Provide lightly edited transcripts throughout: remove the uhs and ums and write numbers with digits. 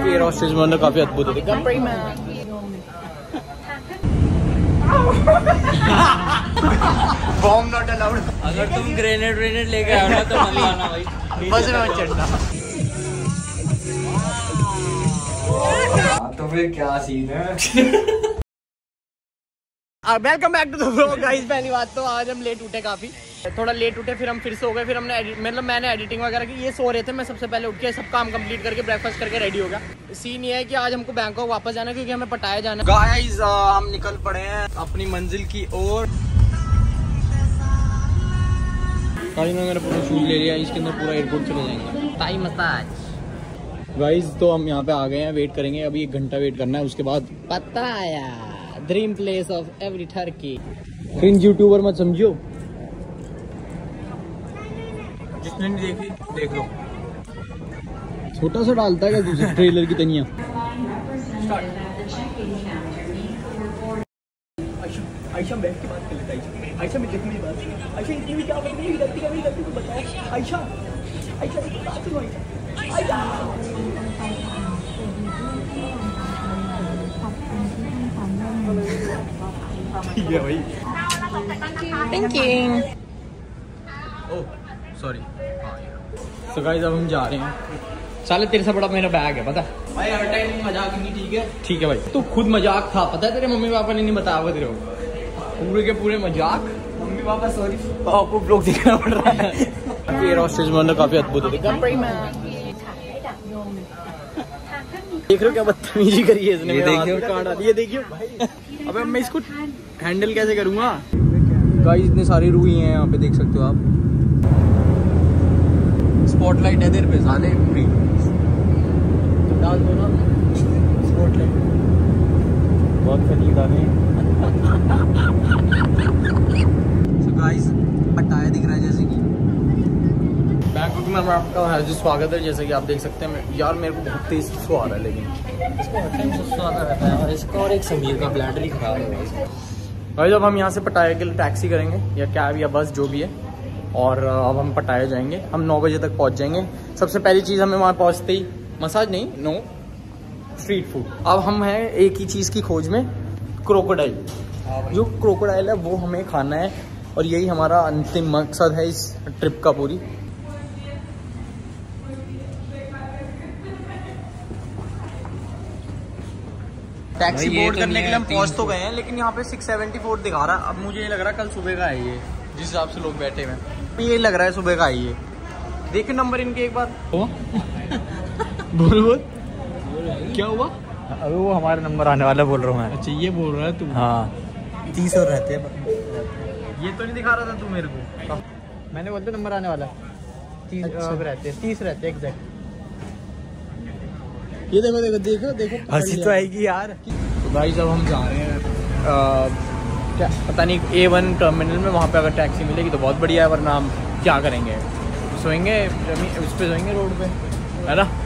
Air hostess में काफी अद्भुत होती है। Bomb not allowed. अगर तुम ग्रेनेड लेके आओ ना तो मत लाना भाई, बस में मत चढ़ना। तो फिर क्या सीन है। Welcome back to the vlog guys. पहली बात तो आज हम लेट उठे, काफी थोड़ा लेट उठे, फिर हम फिर सो गए। फिर हमने मैंने एडिटिंग वगैरह की, ये सो रहे थे। मैं सबसे पहले उठ के सब काम कंप्लीट करके ब्रेकफास्ट करके रेडी हो गया। सीन ये है कि आज हमको बैंकॉक वापस जाना है क्योंकि हमें पटाया जाना है। गाइस हम निकल पड़े हैं अपनी मंजिल की ओर। गाइस मैंने पूरा शूज ले लिया, इसके अंदर पूरा एयरपोर्ट चले जाएंगे। टाइम मसाज गाइस, तो हम यहाँ पे आ गए हैं, वेट करेंगे अभी 1 घंटा वेट करना है। उसके बाद Pattaya, dream place of every टर्की। क्रिंज यूट्यूबर मत समझो, जिसने नहीं देखी देख लो। छोटा सा डालता है क्या ट्रेलर की तनिया। आयशा बैठ के बात कर लेता है। आयशा में देखने की बात, आयशा इतनी भी क्या बात नहीं गलती का, गलती को बताओ। आयशा आयशा की बात सुनो। आयशा ठीक है भाई, thinking. Oh sorry. So guys अब हम जा रहे हैं। साले तेरे से बड़ा मेरा बैग है, पता है भाई। हर टाइम मजाक नहीं, ठीक है ठीक है भाई। तू खुद मजाक था, पता है तेरे मम्मी पापा ने नहीं बताया तेरे को, पूरे के पूरे मजाक। मम्मी पापा सॉरी, आपको ब्लॉग दिखाना पड़ रहा है। एयर होस्टेस में काफी अद्भुत होती है। देख रहे हो क्या बदतमीजी करी है इसने। ये देखियो भाई, अबे मैं इसको हैंडल कैसे करूंगा। गाइस इतने सारी रूई हैं यहाँ पे, देख सकते हो आप। स्पॉटलाइट है तेरे पे साले पूरी, डाल दो ना स्पॉटलाइट। बहुत फनी गाने। सो गाइस पटाया दिख रहा है जैसे कि बैंकॉक में आपका हार्दिक स्वागत है। जैसे कि आप देख सकते हैं यार, मेरे को बहुत तेज सुस्सू आ रहा है, लेकिन इसको हर टाइम सुस्सू आता रहता है। और इसका और एक समीर का ब्लैडर ही खराब है भाई। जब हम यहाँ से पटाया के लिए टैक्सी करेंगे या कैब या बस जो भी है, और अब हम पटाया जाएंगे। हम 9 बजे तक पहुँच जाएंगे। सबसे पहली चीज़ हमें वहाँ पहुँचते ही मसाज नहीं, नो स्ट्रीट फूड। अब हम हैं एक ही चीज़ की खोज में, क्रोकोडाइल। जो क्रोकोडाइल है वो हमें खाना है, और यही हमारा अंतिम मकसद है इस ट्रिप का पूरी। टैक्सी बोर्ड करने के लिए हम पहुंच तो गए हैं, लेकिन यहाँ पे 674 दिखा रहा है। अब मुझे ये लग रहा है कल सुबह का है ये, जिस हिसाब से लोग बैठे हुए हैं। ये लग रहा है सुबह का है ये। देखिए नंबर इनके एक बार। बोल क्या हुआ? अभी वो हमारा नंबर आने वाला बोल रहा हूँ मैं। अच्छा ये बोल रहा है तू? हाँ 30 और रहते हैं। ये तो नहीं दिखा रहा था तू मेरे को। मैंने बोलते नंबर आने वाला 30 रहते हैं, 30 रहते हैं एग्जैक्ट। ये देखो देखो देखो देखो, हंसी तो आएगी यार। तो भाई जब हम जा रहे हैं क्या पता नहीं A1 टर्मिनल में, वहाँ पे अगर टैक्सी मिलेगी तो बहुत बढ़िया है, वरना हम क्या करेंगे, सोएंगे उस पे, सोएंगे रोड पे, है ना।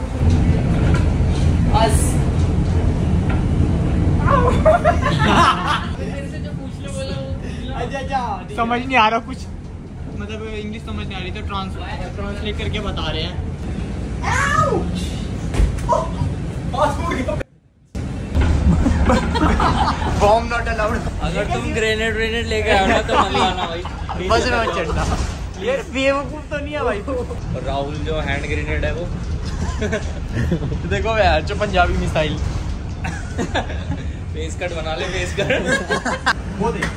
समझ नहीं आ रहा कुछ, मतलब इंग्लिश समझ नहीं आ रही, तो ट्रांसलेट करके बता रहे हैं। Bomb not allowed. अगर तुम ग्रेनेड लेके आओ ना तो मत लाना भाई, बस में मत चढ़ना। यार बेवकूफ तो नहीं है भाई। और राहुल जो हैंड ग्रेनेड है वो देखो यार, जो पंजाबी मिसाइल। फेस कट बना ले, फेस कट वो देख।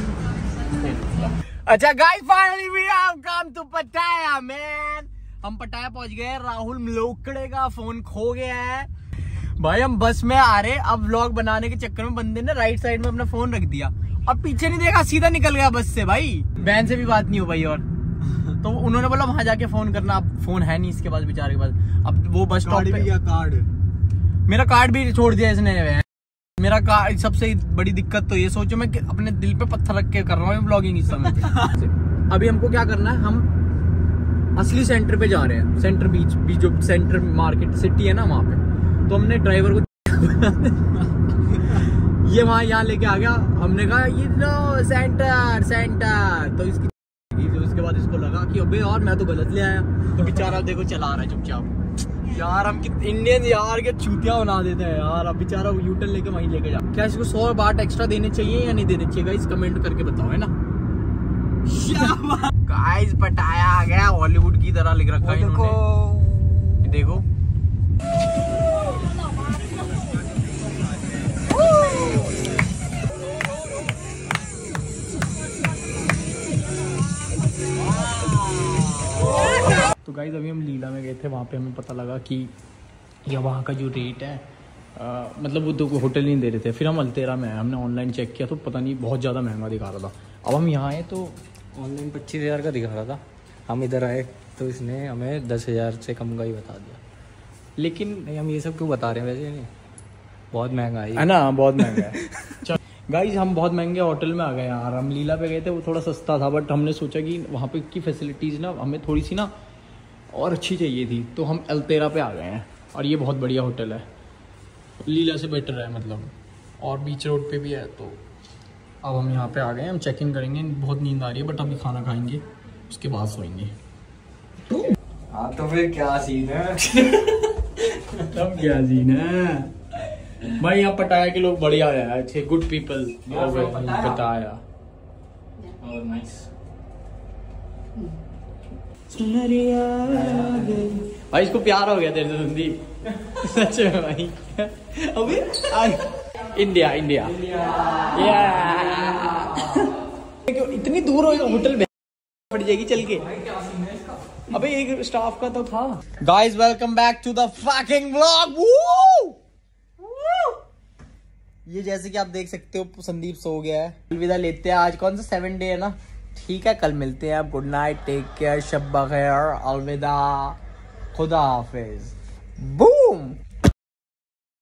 अच्छा guys finally we have come to Pattaya man. हम पटाया पहुंच गए। राहुल मलोकड़े का फोन खो गया है भाई। हम बस में आ रहे, अब व्लॉग बनाने के चक्कर में बंदे ने राइट साइड में अपना फोन रख दिया, अब पीछे नहीं देखा, सीधा निकल गया बस से भाई। बहन से भी बात नहीं हो भाई। और तो उन्होंने बोला वहां जाके फोन करना। अब फोन है नहीं इसके पास, बेचारे के पास। अब वो बस स्टॉप पे कार्ड, मेरा कार्ड भी छोड़ दिया इसने। मेरा कार्ड, सबसे बड़ी दिक्कत तो ये, सोचो मैं अपने दिल पे पत्थर रख के कर रहा हूँ व्लॉगिंग इस समय पे। अभी हमको क्या करना है, हम असली सेंटर पे जा रहे हैं। सेंटर बीच जो सेंटर मार्केट सिटी है ना, वहाँ पे। तो हमने ड्राइवर को ये वहाँ यहाँ लेके आ गया। हमने कहा ये लो सेंटर। तो इसकी उसके बाद इसको लगा कि अबे यार मैं तो गलत ले आया। तो बेचारा देखो चला रहा है चुपचाप। यार हम इंडियन यार के चूतिया बना देते हैं यार। अब बेचारा यूटर्न लेके वहीं लेके जा। क्या इसको 100 बात एक्स्ट्रा देने चाहिए या नहीं देने चाहिए गाइस, कमेंट करके बताओ, है ना। गाइस पटाया आ गया, हॉलीवुड की तरह लिख रखा है इन्होंने, देखो। तो गाइस अभी हम लीला में गए थे, वहाँ पे हमें पता लगा कि या वहाँ का जो रेट है मतलब वो तो होटल नहीं दे रहे थे। फिर हम अल्तेरा में आए, हमने ऑनलाइन चेक किया तो पता नहीं बहुत ज़्यादा महंगा दिखा रहा था। अब हम यहाँ आए तो ऑनलाइन 25,000 का दिखा रहा था, हम इधर आए तो इसने हमें 10,000 से कम का ही बता दिया। लेकिन नहीं, हम ये सब क्यों बता रहे हैं, वैसे नहीं बहुत महंगा है ना, बहुत महंगा है। गाइज हम बहुत महंगे होटल में आ गए यार। हम लीला पे गए थे, वो थोड़ा सस्ता था, बट हमने सोचा कि वहाँ पे की फैसिलिटीज़ ना हमें थोड़ी सी ना और अच्छी चाहिए थी, तो हम अल्तेरा पे आ गए हैं। और ये बहुत बढ़िया होटल है, लीला से बेटर है मतलब, और बीच रोड पे भी है। तो अब हम यहाँ पे आ गए हैं, हम चेक इन करेंगे। बहुत नींद आ रही है, बट अभी खाना खाएंगे, उसके बाद सोएंगे। हाँ तो फिर क्या सीन है? तब क्या सीन है भाई। यहाँ पटाया के लोग बढ़िया है, अच्छे गुड पीपल। पटाया और नाइस। भाई इसको प्यार हो गया तेरे से संदीप, सच में भाई। अभी इंडिया इंडिया इतनी दूर हो होटल में पड़ जाएगी चल के। अबे एक स्टाफ का तो था। Guys welcome back to the fucking vlog. ये जैसे कि आप देख सकते हो संदीप सो गया है। अलविदा लेते हैं, आज कौन सा 7 डे है ना। ठीक है कल मिलते हैं। अब गुड नाइट, टेक केयर, शब बखैर, अलविदा, खुदा हाफिज, बूम।